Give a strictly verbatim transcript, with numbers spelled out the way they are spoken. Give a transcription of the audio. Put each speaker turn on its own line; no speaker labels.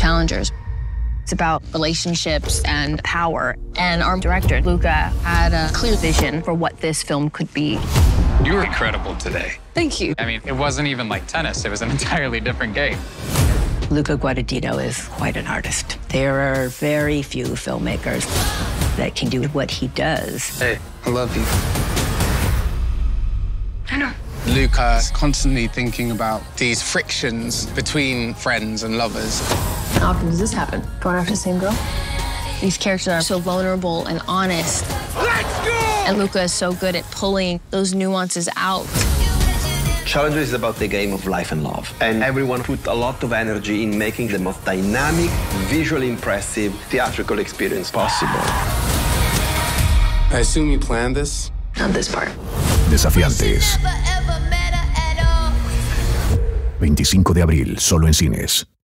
challengers. It's about relationships and power. And our director, Luca, had a clear vision for what this film could be.
You were incredible today.
Thank you.
I mean, it wasn't even like tennis. It was an entirely different game.
Luca Guadagnino is quite an artist. There are very few filmmakers that can do what he does.
Hey, I love you.
I know.
Luca's constantly thinking about these frictions between friends and lovers.
How often does this happen? Going after the same girl? These characters are so vulnerable and honest.
Let's go!
And Luca is so good at pulling those nuances out.
Challenger is about the game of life and love. And everyone put a lot of energy in making the most dynamic, visually impressive, theatrical experience possible.
I assume you planned this?
Not this part.
Desafiantes. veinticinco de abril, solo en cines.